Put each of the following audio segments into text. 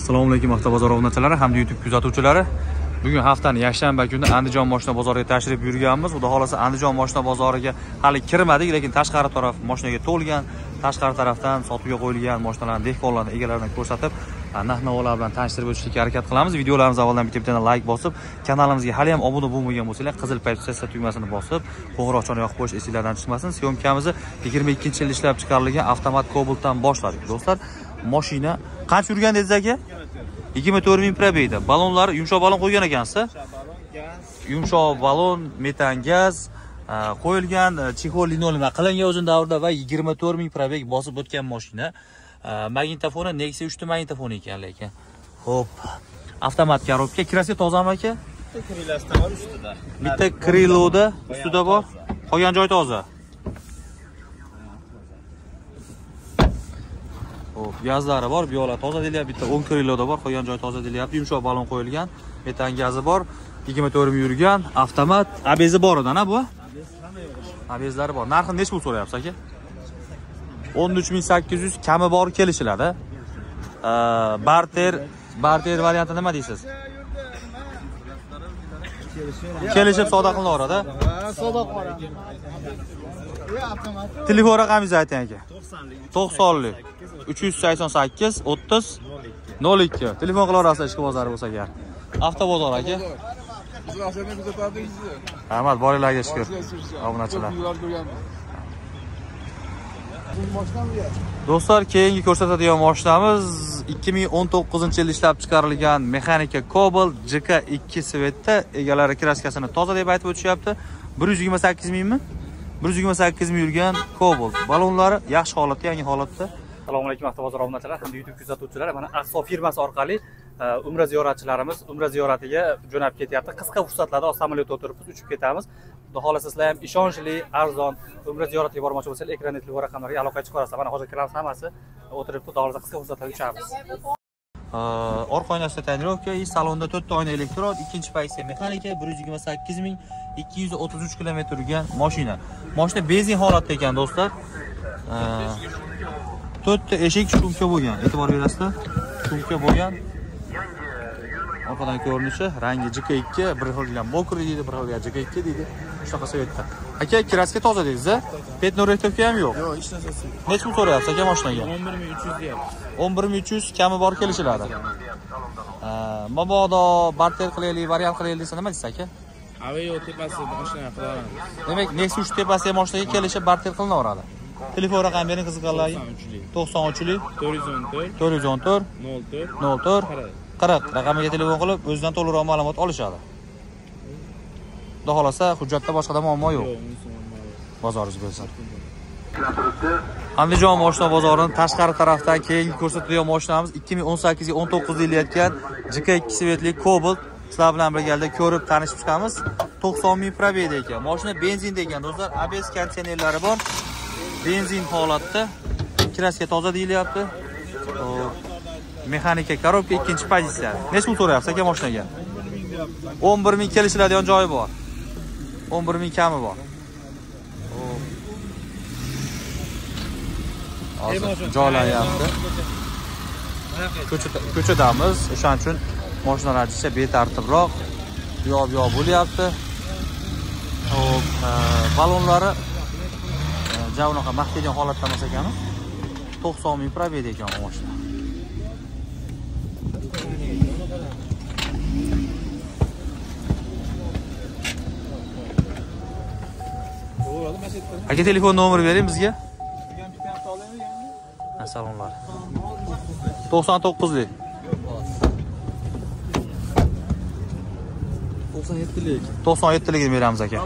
Assalomu alaykum avtobozor obunachilar hamda YouTube kuzatuvchilari. Bugun haftaning yakshanba kuni Andijon mashina bozoriga tashrif buyurganmiz. Xudo xolasa Andijon mashina bozoriga hali kirmadik, lekin tashqari taraf mashinaga to'lgan. Tashqari tarafdan sotuvga qo'yilgan mashinalarni dehqonlarning egalaridan ko'rsatib, narx-navolar bilan tanishtirib o'tishga harakat qilamiz. Videolarimiz avvaldan bitta like bosib, kanalimizga hali ham obuna bo'lmagan bo'lsangiz, qizil pochta tugmasini bosib, qo'ng'iroqchani yoqib qo'yish esingizdan chiqmasin. Syomkamizni 22-yil ishlab chiqarilgan avtomat Cobalt'dan boshladik. Do'stlar, mashina qancha yurgan dedingiz aka? 24.000 probeyda. Balonlar yumshoq balon qo'ygan ekansiz. Yumshoq balon, metan gaz qo'yilgan, chexol linolevdan qilingan o'zin davrida va 24.000 probeg bosib o'tgan mashina. Magnitofoni Nexia 3 ta magnitofoni ekan lekin. Xo'p. Avtomat korobka, kirasi tozami aka? Bitta krilosda bor ustida. Bitta kriloda ustida bor. Qolgan joy toza. Xo'p, gazlari bor, biyolar toza deyilyapti. Bitta 10 kriloda bor, qolgan joy toza deyilyapti. Yumshoq balon qo'yilgan, metan gazi bor, 24 yurgan, avtomat, abezi bor edi-na bu? Abezlari bor. Narxini nech pul so'rayapsiz aka? 13.800 kami bor kelishiladi. Barter varianti nima deysiz? Kelishib savdo qilinaveradi. Savdo qiladi. Telefon raqamingizni ayting aka. 90lik 388 30 02. Telefon qilaverasiz ishki bozori bo'lsa agar. Avtobozor aka. Rahmat, boringlarga shukr. Obunachilar. Do'stlar, keyingi ko'rsatadigan mashinamiz 2019-yil ishlab chiqarilgan mexanika Cobalt JK2 Svetda, egalari kraskasini toza deb aytib o'tishyapti. 128 mingmi? 128 ming yurgan Cobalt. Balonlari yaxshi holatda, yangi holatda. Assalomu alaykum avtobozor obunachilar hamda YouTube kuzatuvchilari. Mana Aqso firmasi orqali umra ziyoratchilarimiz umra ziyoratiga jo'nab ketyapti. Qisqa fursatlarda samolyotga o'tiribmiz, uchib ketamiz. Xudo xolasa sizlar ham ishonchli, arzon umra ziyoratiga bormoqchi bo'lsangiz, ekranda telefon raqamlariga aloqaga chiqarasiz. Mana hozir kiramiz, hammasi o'tiribdi. Xudo xolasa qisqa fursatlarda uchamiz. Orqa oynasida tonirovka, salonda 4 ta oyna elektron, ikkinchi pozitsiya mexanika, 128 ming 233 kilometr yurgan mashina. Mashina benzin holatda ekan do'stlar. 4 ta eshik shumka bo'lgan. E'tibor berasizlar. Shumka bo'lgan. Orqadan ko'rinishi, rangi JK2, bir xilgan Bokri deydi, bir xilgan JK2 deydi. Shunaqa Svetda. Aka, kraska toza deysiz-a? Petno rektovka ham yo'q. Yo'q, hech narsasi. Nech pul so'rayapsiz aka mashinaga? 11.300 deyapti. 11.300 kami bor kelishiladi. Mabodo barter qilaylik, variant qilaylik desa nima deysiz aka? Aveo tepasi mashina qilaman. Demak, Nexia 3 tepasi mashinaga kelishi barter qilinaveradi. Telefon raqami bering qiziqarlarga. 93lik 414 414 04 40 raqamiga telefon qilib, o'zidan to'liqroq ma'lumot olishadi. Xudo xolasa, hujjatda boshqa muammo yo'q. Bozoringiz bo'lsin. Andijon mashina bozorining tashqari tarafdan keyingi ko'rsatadigan mashinamiz 2018-19 yil yetgan JK2 Svetli Cobalt. Sizlar bilan birgalikda ko'rib tanishib chiqamiz. 90 ming probeyda ekan. Mashina benzinda ekan do'stlar. ABS konditsionerlari bor. Benzin holatda. Kraska toza deyilyapti. Mexanika korobka, ikkinchi pozitsiya. Nech pul so'rayapsiz aka mashinaga? 11 ming kelishiladigan joyi bor. 11 ming kami bor. Hozir joylanyapti. Ko'chadamiz, o'shaning uchun mashinalar ichida betartibroq, yo'q bo'lyapti. Xo'p, balonlari javnoqa mahkam holatda emas ekan. 90 ming probeyda ekan bu mashina. Aka, telefon nomeri bering bizga. Salonlar. 99lik. 97lik beramiz aka.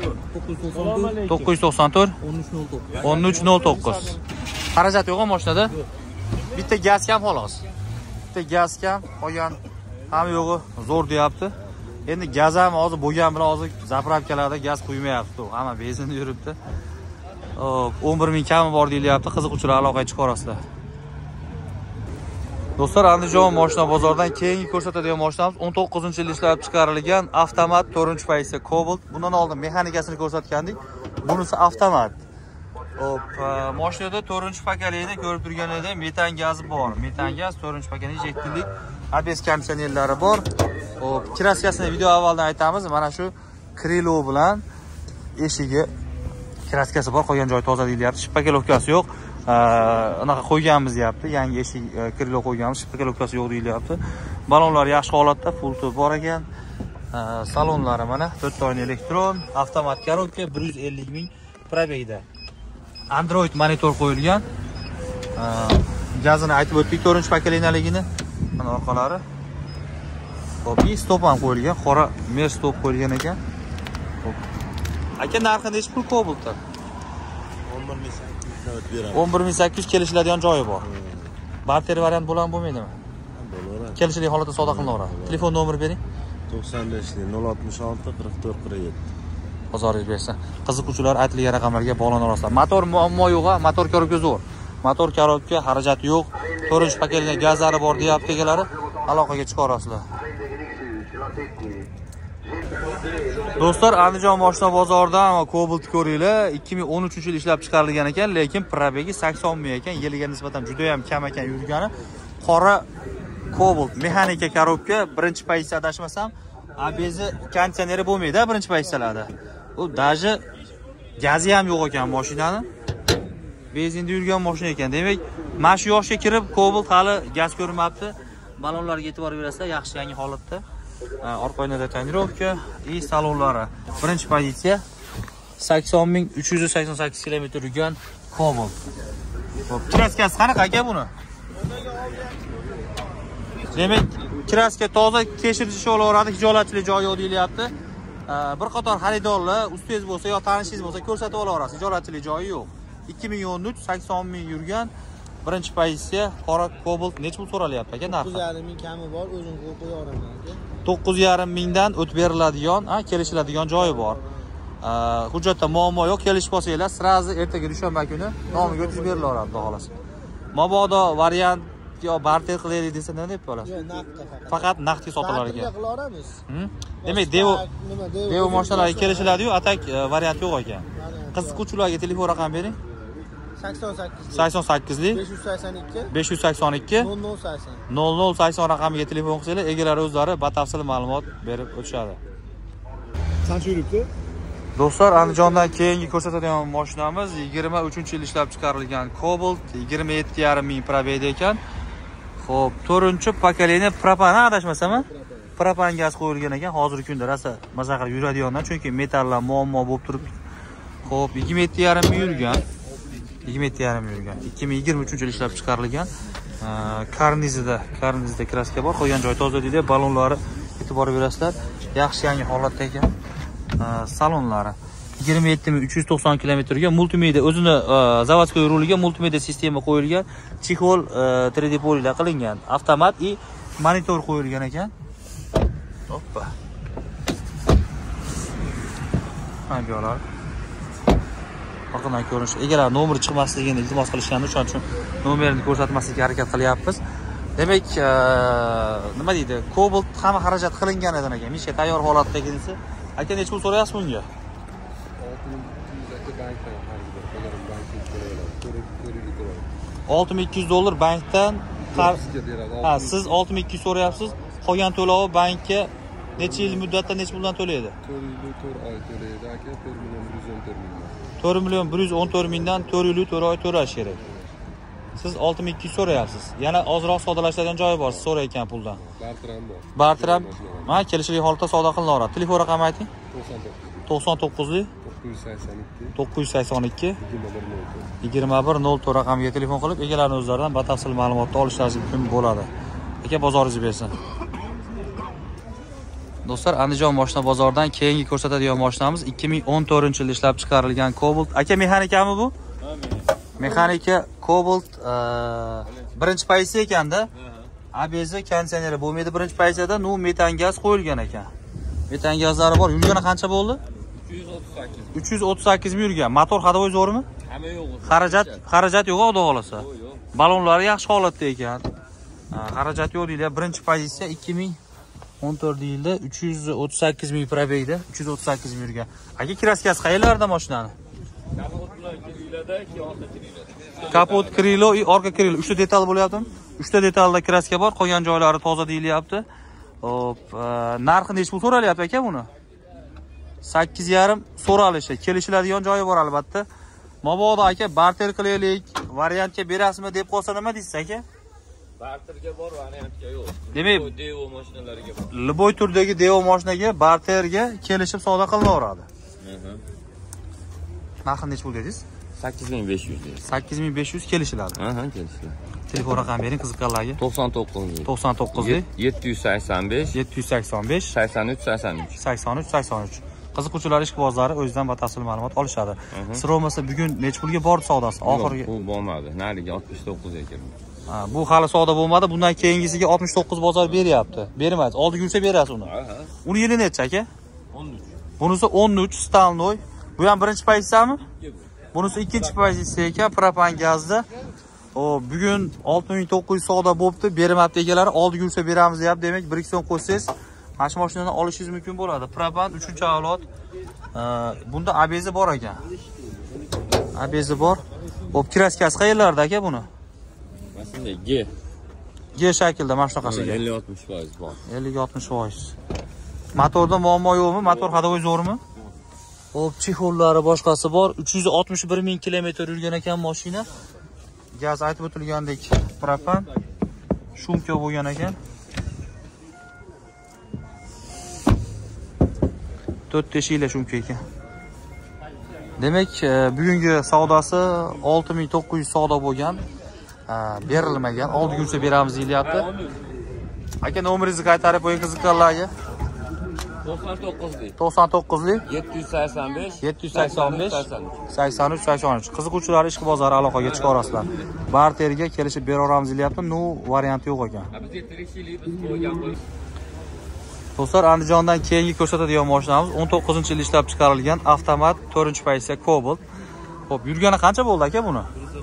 994 1309. Xarajat yo'q mashinada? Bitta gaz kam xolos. Bitta gaz kam, qolgan ham yo'g'i zo'r deyapti. Endi gaz ham hozir bo'lgan bilan hozir zapravkalarda gaz quymayapti. Hamma benzinda yuribdi. 11 ming kami bor deyilyapti. Qiziquvchilar aloqaga chiqarasizlar. Do'stlar, Andijon mashina bozoridan keyingi ko'rsatadigan mashinamiz 19-yil ishlab chiqarilgan avtomat 4-pozitsiya Cobalt. Bundan oldin mexanikasini ko'rsatgandik. Bunisi avtomat. Hop, mashinada 4-pakalini ko'rib turganingizda metan gazi bor. Metan gaz 4-pakani injektorlik ABS konditsionerlari bor. Hop, kraskasini video avvaldan aytamiz. Mana shu krilo bilan eshigi kraskasi bor, qolgan joyi toza deyilyapti. Shippakelovkasi yo'q. Anaqa qo'yganmiz deyapti. Yangi eshik krilo qo'yganmiz, shippakelovkasi yo'q deyilyapti. Balonlar yaxshi holatda, full top bor ekan. Salonlari mana 4 oyna elektron, avtomat korobka, 150 ming probegda. Android monitor qo'yilgan. Gazini aytib o'tdik, 4-pakalinaligini. Mana orqalari. Hop, stop ham qo'yilgan, qora mer stop qo'yilgan ekan. Hop. Aka narxi necha pul Cobalt'da? 11800 kelishiladigan joyi bor. Barter variant bo'lan bo'lmaydimi? Bo'laveradi. Kelishli holatda savdo qilinaveradi. Telefon nomeri bering. 95 066 44 47. Bozoringiz bersin. Qiziquvchilar aytilgan raqamlarga bog'lana olasizlar. Motor muammo yo'q, motor korobka zo'r. Motor korobka xarajati yo'q. 4-pakalini gazlari bor deyapti egalari. Aloqaga chiqa olasizlar. Do'stlar, Andijon mashina bozoridan Cobalt ko'ringlar. 2013-yil ishlab chiqarilgan ekan, lekin probegi 80 ming ekan. Yiliga nisbatan juda ham kam ekan yurgani. Qora Cobalt mexanika korobka, birinchi pozitsiyada adashmasam, ABS konditsioneri bo'lmaydi, birinchi pozitsiyalarda. U даже gazi ham yo'q ekan mashinani. Benzinda yurgan mashina ekan. Demak, mana shu yoshga kirib Cobalt hali gaz ko'rmabdi. Balonlarga e'tibor berasizlar, yaxshi yangi holatda. Orqa oynada tonirovka, salonlari. Birinchi pozitsiya 80.388 km yurgan Cobalt. Xo'p, kraskasi qanaqa aka buni? Demak, kraska toza tekshirish olaveradi, hijolatchilik joyi yo'q deyilyapti. Bir qator xaridorlar ustingiz bo'lsa yo tanishingiz bo'lsa ko'rsatib olaverasiz, hijolatchilik joyi yo'q. 2013 80 ming yurgan birinchi pozitsiya qora Cobalt necha pul so'ralyapti aka narxi? 9,5 ming kami bor, o'zim qo'yib qo'yaveraman aka. 9,5 mingdan o'tib beriladigan, kelishiladigan joyi bor. Hujjatda muammo yo'q, kelishib olsanglar, srazi ertaga dushanba kuni nomiga o'tkazib berilaveradi, xudo xolasa. Mabodo variant yo barter qilaylik desa nima deb bo'lasiz? Yo'q, naqdda faqat. Faqat naqdga sotilar ekan. Qila olamiz. Demak, Devo mashinalarga kelishiladi-yu, atak variant yo'q ekan. Qiziquvchilarga telefon raqam bering. 88 lik 582 0080 raqamiga telefon qilsanglar, egalari o'zlari batafsil ma'lumot berib o'tishadi. Qancha yuribdi? Do'stlar, Andijondan keyingi ko'rsatadigan mashinamiz 23-yil ishlab chiqarilgan Cobalt, 27,5 ming probegda ekan. Xo'p, 4-pakalini propan adashmasam, propan gaz qo'yilgan ekan. Hozirgi kunda rosa maza qilib yuradigandan, chunki metallar muammo bo'lib turibdi. Xo'p, 27,5 ming yurgan. 27,5 ming yurgan. 2023-yil ishlab chiqarilgan. Karnizida kraska bor, qolgan joy toza deydi, balonlari e'tibor berasizlar. Yaxshi yangi holatda ekan. Salonlari 27.390 km ga multimedia o'zini zavodskiy ruliga multimedia sistema qo'yilgan, chexol 3D polilar qilingan, avtomat и monitor qo'yilgan ekan. Hoppa. Mana bu yo'lar. Orqadan ko'rinish. Egalar nomeri chiqmasligini iltimos qilishganda, shuning uchun nomerini ko'rsatmaslikka harakat qilyapmiz. Demak, nima deydi? Cobalt hamma xarajat qilingan ekan aka. Misha tayyor holatdagi desa, aka necha pul so'rayapsiz bunga? 6200 dollar bankdan. Ha, siz 6200 so'rayapsiz. Qolgan to'lovi bankka necha yil muddatda necha puldan to'laydi? 4 oy to'laydi aka, 4 million 114 mingdan 4 yil 4 oy to'lash kerak. Siz 6200 so'rayapsiz. Yana ozroq sodalashadigan joyi bor, siz so'rayotgan puldan. Barteram bor. Barteram. Mana kelishli holatda savdo qilinaveradi. Telefon raqami ayting. 99 lik 982 2104 raqamiga telefon qilib, egalarning o'zlaridan batafsil ma'lumotni olishlaringiz mumkin bo'ladi. Aka, bozoringiz bersin. Do'stlar, Andijon mashina bozoridan keyingi ko'rsatadigan mashinamiz 2014-yilda ishlab chiqarilgan Cobalt. Aka, mexanikami bu? Mexanika Cobalt birinchi pozitsiya ekanda. ABS konditsioneri bo'lmaydi birinchi pozitsiyada, no metan gaz qo'yilgan ekan. Metan gazlari bor. Yurgani qancha bo'ldi? 338 ming yurgan. Motor hadovoy zo'rmi? Hamma yo'q. Xarajat yo'q, xudo xolasa. Balonlari yaxshi holatda ekan. Xarajat yo'q deydi. Birinchi pozitsiya 2014-yilda 338 ming probegda, 338 ming yurgan. Aka, kraskasi qayerlarda mashinani? Kapot krilo, orqa krilo 3 ta detal bo'lyapti. 3 ta detalda kraska bor, qolgan joylari toza deyilyapti. Hop, narxi nech pul so'ralyapti aka buni? 8,5 so'ralishi, kelishiladigan joyi bor albatta. Mabodo aka barter qilaylik, variantga berasizmi deb qolsa nima deysiz aka? Barterga bor, variantga yo'q. Demak, Devo mashinalariga bor. Liboy turdagi Devo mashinaga barterga kelishib savdo qilinaveradi. Narxi nech pul dedingiz? 8500 deydi. 8500 kelishiladi. Kelishdi. Telefon raqami bering qiziqqanlarga. 99 99 785 785 83 83. 83. Qiziquvchilar ishqibozlari o'zidan batafsil ma'lumot olishadi. Sir bo'lmasa bugun nech pulga bordi savdosi? Oxirgi Bu bo'lmadi. Nariga 69 ga kirdi. bu hali savdo bo'lmadi. Bundan keyingisiga 69 bozor beryapti. Bermaysiz. Oldiga yursa berasiz uni. Uni yili necha aka? 13. Bunisi 13 Stalnoy. Bu ham birinchi pozitsiyami? Bunisi ikkinchi pozitsiya ekan, propan gazda. Bugun 6900 savdo bo'pti. Bermabdi egalari, oldiga yursa beramiz deyapti. Demak, 1-2 so'm qo'ysangiz mana shu mashinani olishingiz mumkin bo'ladi. Propan 3-avlod. Bunda abezi bor ekan. Abezi bor. Hop, kraskasi qayerlarda aka buni? Masinda G shaklda mana shunaqasiga. 50-60% bor. 50-60%. Motorda muammo yo'qmi? Motor hadovoy zo'rmi? Hop, chexollari boshqasi bor. 361 ming kilometr yurgan ekan mashina. Gaz aytib o'tilgandek propan. Shumka bo'lgan ekan. 4 teshikli shumka ekan. Demak, bugungi savdosi 6900 savdo bo'lgan. Berilmagan. Oldiga yursa beramiz deyilyapti. Aka, nomeringizni qaytarib qo'ying qiziqqanlarga. 99 lik 785 83. Qiziquvchilar ishqibozlari aloqaga chiqarasizlar. Barterga kelishib beraveramiz deyapti. No varianti yo'q ekan. Do'stlar, Andijondan keyingi ko'rsatadigan mashinamiz 19-yil ishlab chiqarilgan avtomat 4-pozitsiya Cobalt. Xo'p, yurgani qancha bo'ldi aka buni?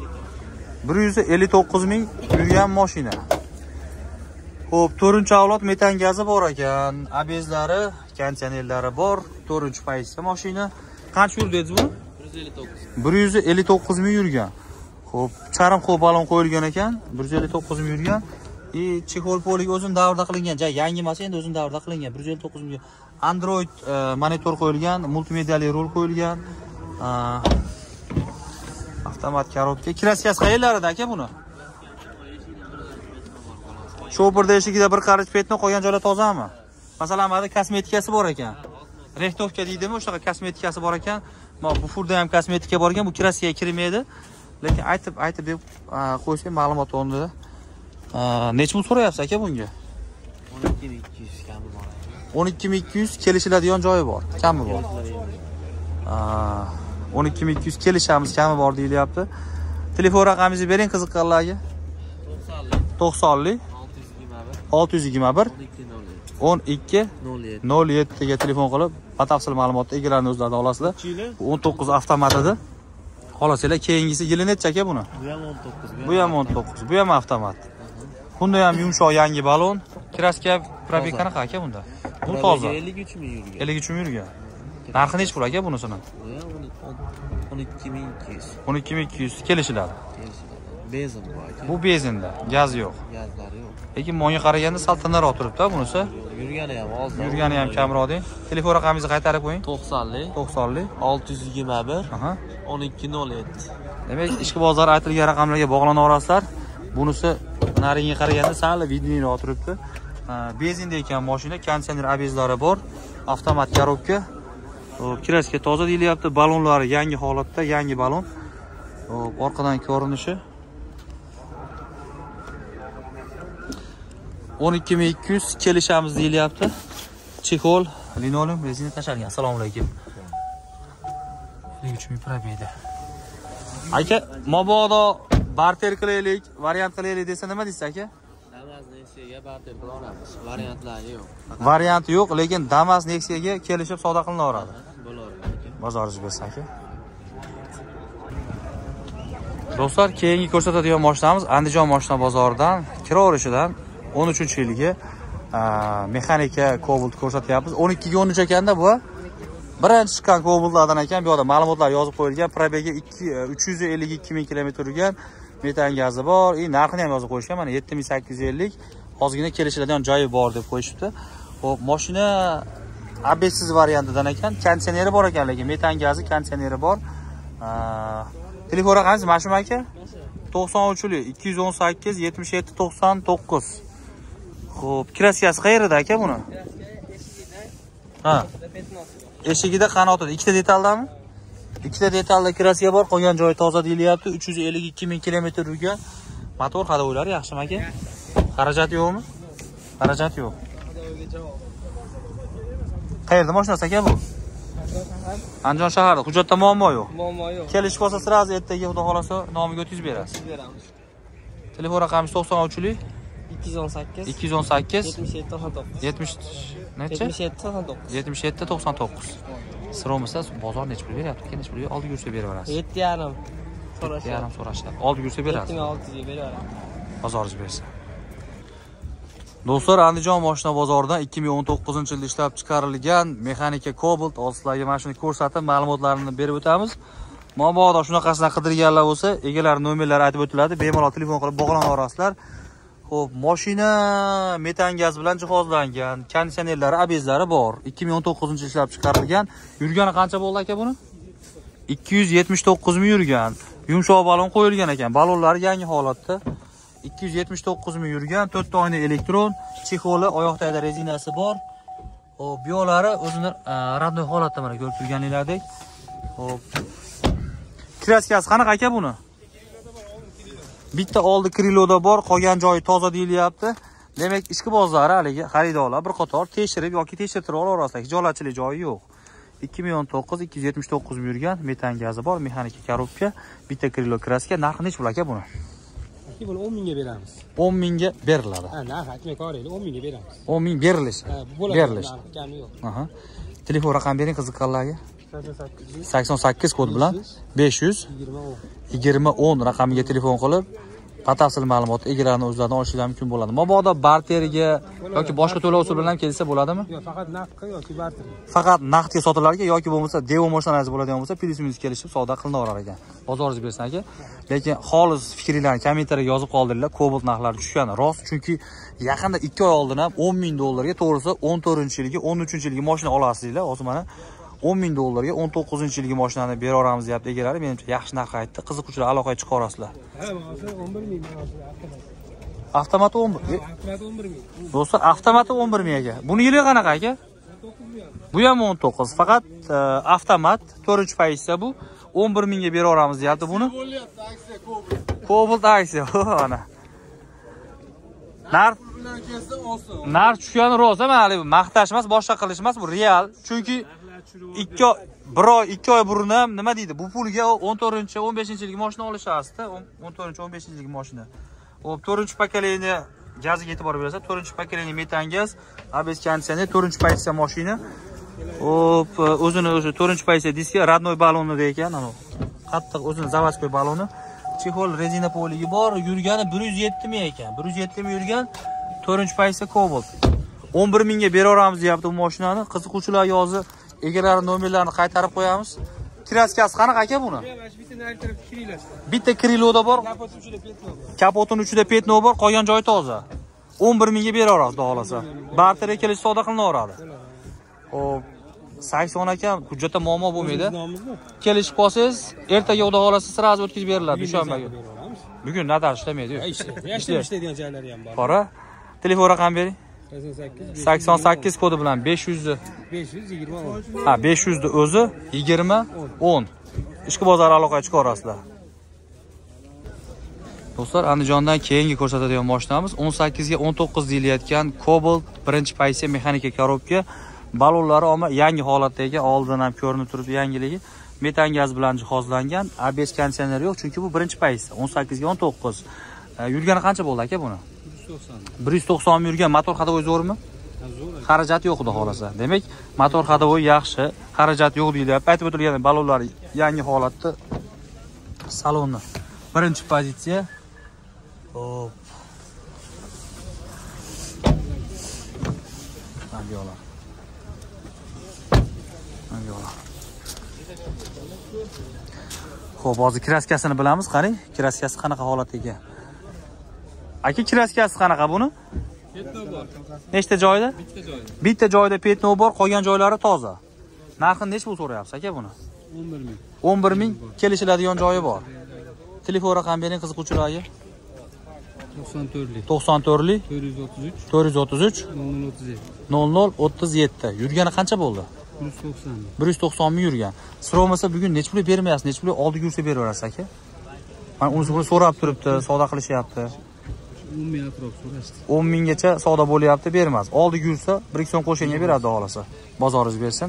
159 ming yurgan mashina. Xo'p, 4-avlod metan gazi bor ekan. Abezlari, konditsionerlari bor. 4-pozitsiya mashina. Qancha yurdi dedingiz buni? 159 ming yurgan. Xo'p, charm qo'l balon qo'yilgan ekan. 159 ming yurgan. Chexol polik o'zim davrda qilingan. Yangi mashina endi o'zim davrda qilingan. 159 ming. Android monitor qo'yilgan, multimediali rul qo'yilgan. Avtomat korobka. Kraskasi qayerlarda aka buni? Shoperda eshigida bir qarich petni qo'ygan joylar tozami? Masalan, mana kosmetikasi bor ekan. Rextovka deydimi, o'sha kosmetikasi bor ekan. Mana bu furda ham kosmetika bor ekan, bu kraskaga kirmaydi. Lekin aytib deb qo'ysak ma'lumot o'rnida. Nech pul so'rayapsiz aka bunga? 12200 kami bor. 12200 kelishiladigan joyi bor, kami bor. 12200 kelishamiz, kami bor deyilyapti. Telefon raqamingizni bering qiziqqanlarga. 90 621 12 07 ga telefon qilib batafsil ma'lumotni egalarning o'zlaridan olasizlar. 19 avtomatida. Xolasizlar, keyingisi yili necha aka buni? Bu ham 19. Bu ham avtomat. Bunda ham yumshoq yangi balon. Kraska probeg qanaqa aka bunda? Bu toza. 53 ming yurgan. 53 ming yurgan. Narxi nech pul aka bunisini? 12200. 12200 kelishiladi. Benzin bor aka. Bu benzinda, gaz yo'q. Gazlari yo'q. Lekin monga qaraganda sal tiniqroq turibdi bunisi. Yurgani ham ozda. Yurgani ham kamroq deng. Telefon raqamingizni qaytarib qo'ying. 90 621 1207. Demak, ishqibozlar aytilgan raqamlarga bog'lanaverasizlar. Bunisi naringga qaraganda sal vidniyroq turibdi. Benzinda ekan mashina, konditsioner abezlari bor, avtomat korobka. Kraska toza deyilyapti, balonlari yangi holatda, yangi balon. Orqadan ko'rinishi 12200 kelishamiz deyilyapti. Chexol, linoleum, rezina tashalgan. Assalomu alaykum. 53 ming probeyda. Aka, mabodo barter qilaylik, variant qilaylik desa nima deysiz aka? Damas Nexia'ga barter qilamiz. Variantlari yo'q. Variant yo'q, lekin Damas Nexia'ga kelishib savdo qilinaveradi. Bo'ladi aka. Bozoringiz bersa aka. Do'stlar, keyingi ko'rsatadigan mashinamiz Andijon mashina bozoridan kiraverishidan 13-yilgi mexanika Cobalt ko'rsatyapmiz. 12 ga 13 ekanda bu. Birinchi chiqqan Cobalt'lardan ekan. Bu yerda ma'lumotlar yozib qo'yilgan. Probegi 352 ming kilometr yurgan. Metan gazi bor. Narxini ham yozib qo'yishgan. Mana 7850. Ozgina kelishiladigan joyi bor deb qo'yishibdi. Xo'p, mashina ABSsiz variantidan ekan. Konditsioneri bor ekan, lekin metan gazi konditsioneri bor. Telefon raqamingiz mana shu aka? 93li 218 77 99. Xo'p, kraskasi qayerda aka buni? Ha. Eshigida qanotida ikkita detaldami? Ikkita detalda kraska bor, qolgan joyi toza deyilyapti. 352 ming kilometr yurgan. Motor hadovoylari yaxshimi aka? Xarajat yo'qmi? Xarajat yo'q. Qayerda mashinasi aka bu? Andijon shaharida. Hujjatda muammo yo'q. Muammo yo'q. Kelish bo'lsa sirazi ertaga xudo xolasa nomiga o'tkazib berasiz. Beramiz. Telefon raqamingiz 93li 218 218 77 99. 70 necha? 77 99. 77 99. Siromisa bozor necha pul beryapti? Necha pulga oldi yursa beraverasiz. 7,5 so'rashadi. Yarim so'rashadi. Oldi yursa berasiz. 7600 ga beraveramiz. Bozoringiz bersa. Do'stlar, Andijon mashina bozoridan 2019-yilda ishlab chiqarilgan mexanika Cobalt sizlarga mana shuni ko'rsatib, ma'lumotlarini berib o'tamiz. Mabodo shunaqasidan qidirganlar bo'lsa, egalari nomerlari aytib o'tiladi. Bemalol telefon qilib bog'lana olasizlar. Xo'p, mashina metan gaz bilan jihozlangan, konditsionerlari, ABSlari bor. 2019-yilda ishlab chiqarilgan. Yurgani qancha bo'ldi aka buni? 279 ming yurgan. Yumshoq balon qo'yilgan ekan. Balonlari yangi holatda. 279 ming yurgan, 4 ta oyna elektron, chexoli, oyoqdagi rezinasi bor. Xo'p, biyolari o'zini radnoy holatda mana ko'rib turganinglardek. Xo'p. Kraskasi qanaqa aka buni? Bitta oldi kriloda bor, qolgan joyi toza deyilyapti. Demak, ishqibozlari haligi xaridorlar bir qator tekshirib yoki tekshirtirib olaverasizlar. Hijolatchilik joyi yo'q. 2019 279 ming yurgan, metan gazi bor, mexanika korobka, bitta krilo kraska. Narxi nech pul aka buni? Buni 10 mingga beramiz. 10 mingga beriladi. Ha, narx aytmay qo'yaylik, 10 mingga beramiz. 10 ming berilish. Ha, bo'ladi. Berilish. Kami yo'q. Aha. Telefon raqam bering qiziqqanlarga. 88 88 kod bilan 500 20 10 raqamiga telefon qilib, batafsil ma'lumot egalarning o'zlaridan olishlari mumkin bo'ladi. Mabodo barteriga yoki boshqa to'lov usuli bilan kelsa bo'ladimi? yo'q, faqat naqdga yoki barter. Faqat naqdga sotilarga yoki bo'lmasa devo mashinangiz bo'ladigan bo'lsa, plyus minus kelishib savdo qilinaverar ekan. Bozoringiz bersin aka. Lekin xolis fikringlarni kommentariyga yozib qoldiringlar. Cobalt narxlari tushgani rost, chunki yaqinda 2 oy oldin ham 10 ming dollarga, to'g'risi 14-yilgi, 13-yilgi mashina olasizlar. Hozir mana 10 ming dollarga 19-yilgi mashinani beraveramiz deyapti egalari. Menimcha yaxshi narx aytdi. Qiziquvchilar aloqaga chiqarasizlar. Ha, hozir 11 ming Avtomati 11. Avtomat 11 ming. Do'stlar, avtomati 11 ming aka. Buni yili qanaqa aka? Bu ham 19. Faqat avtomat 4-pozitsiya bu. 11 mingga beraveramiz deyapti buni. Cobalt aksiya. Ana. Narx tushgani rost emas, hali maqtash emas, boshqa qilish emas, bu real. Chunki 2 oy burun ham nima deydi? Bu pulga 14-15-yilgi mashina olishasizda, 14-15-yilgi mashina. Hop, 4-pokoleniya gaziga e'tibor berasiz. 4-pokoleniya metan gaz, ABS konditsioner, 4-pozitsiya mashina. Hop, o'zini o'sha 4-pozitsiya diski, radnoy balonida ekan, ana. Qattiq o'zini zavодской baloni. Chexol rezina poligi bor, yurgani 107 ming ekan. 107 ming yurgan 4-pozitsiya Cobalt. 11 mingga beraveramiz deyapti bu mashinani. Qiziquvchilar yozib, egalari nomerlarini qaytarib qo'yamiz. Kraskasi qanaqa aka buni? Bitta kriloda bor. Kapotning uchida petno bor, qolgan joyi toza. 11 mingga beraveramiz, xudo xolasa. Barterga kelish savdo qilinaveradi. Xo'p, 80 aka, hujjatda muammo bo'lmaydi. Kelishib qolsangiz, ertaga xudo xolasa sirazi o'tkazib beriladi dushanbaga. Bugun nadar ishlamaydi-yu. Ishlaydigan joylari ham bor. Qora. Telefon raqam bering. 88 kodi bilan 500 520 Ha, 500 ni o'zi 20 10. Ishqibozlar aloqaga chiqarasizlar. Do'stlar, Andijondan keyingi ko'rsatadigan mashinamiz 18 ga 19 deyilayotgan Cobalt 1-pozitsiya mexanika korobka. Balonlari ham yangi holatdagi, oldidan ham ko'rinib turibdi yangiligi. Metan gaz bilan jihozlangan, ABS konditsioneri yo'q, chunki bu 1-pozitsiya 18 ga 19. Yurgani qancha bo'ldi aka buni? 190 ming yurgan. Motor hadovoy zo'rmi? Zo'r. Xarajat yo'q xudo xolasa. Demak, motor hadovoy yaxshi, xarajat yo'q deyilyapti. Aytib o'tilgan balonlar yangi holatda. Salonni 1-pozitsiya. Hop. Radiolar. Xo'p, hozir kraskasini bilamiz. Qarang, kraskasi qanaqa holatda. Aka, kraskasi qanaqa buni? Petno bor. Nechta joyda? Bitta joyda. Bitta joyda petno bor, qolgan joylari toza. Narxini nech pul so'rayapsiz aka buni? 11 ming. 11 ming kelishiladigan joyi bor. Telefon raqami bering qiziquvchilarga. 94lik. 94lik 433 433 0037. 0037. Yurgani qancha bo'ldi? 190 ming. 190 ming yurgan. Siromasa bugun nech pul bermayapsiz, nech pul oldiga yursa beraverasiz aka? Men unisini so'rab turibdi, savdo qilishyapti. 10 ming atrof so'rashdi. 10 minggacha savdo bo'lyapti, bermas. Oldiga yursa 1 so'm qo'shimga beradi xohlasa. Bozoringiz bersin.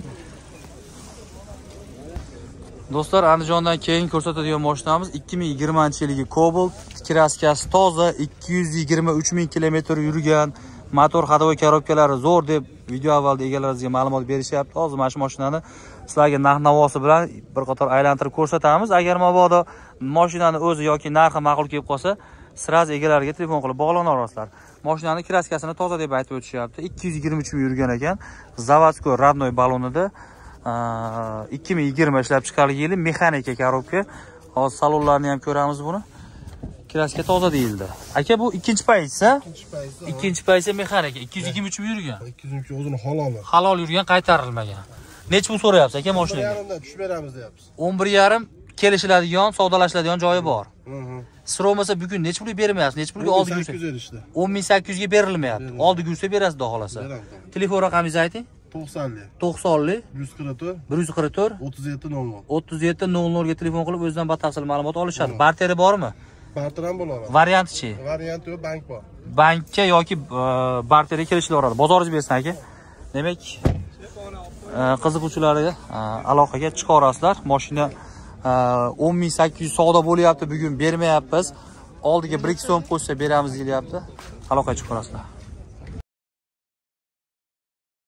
Do'stlar, Andijondan keyin ko'rsatadigan mashinamiz 2020-yilgi Cobalt, kraskasi toza, 223 ming kilometr yurgan, motor ходовой korobkalari zo'r deb video avvalda egalarimizga ma'lumot berishyapti. Hozir mana shu mashinani sizlarga narx-navosi bilan bir qator aylantirib ko'rsatamiz. Agar mabodo mashinani o'zi yoki narxi ma'qul kelib qolsa, sraz egalariga telefon qilib bog'lana olasizlar. Mashinani kraskasini toza deb aytib o'tishyapti. 223 ming yurgan ekan. Zavodskoy родной balonida 2020 ishlab chiqarilgan yili mexanika korobka. Hozir salonlarni ham ko'ramiz buni. Kraska toza deyildi. Aka, bu ikkinchi paytsa? Ikkinchi paytsa mexanika 223 ming yurgan. 200 o'zini haloli. Halol yurgan, qaytarilmagan. Nech pul so'rayapsiz aka mashinaga? 1.5 tushib beramiz deyapmiz. 11.5 kelishiladigan, savdolashiladigan joyi bor. Siromasa bugun nech pulga bermayapsiz, nech pulga oldiga yursa? 800 erishdi. 10800 ga berilmayapti. Oldiga yursa berasiz, xudo xolasa. Telefon raqamingizni ayting. 90lik 90lik 144 144 37 00. 3700 ga telefon qilib o'zidan batafsil ma'lumot olishadi. Barteri bormi? Barter ham bo'ladi. Varianti-chi? Varianti yo'q, bank bor. Bankka yoki barterga kelishilaveradi. Bozoringiz bersin aka. Demak, qiziquvchilarga aloqaga chiqarasizlar. Mashina 10800 savdo bo'lyapti, bugun bermayapmiz. Oldiga 1 so'm qo'shsa beramiz deyapti. Aloqaga chiqarasizlar.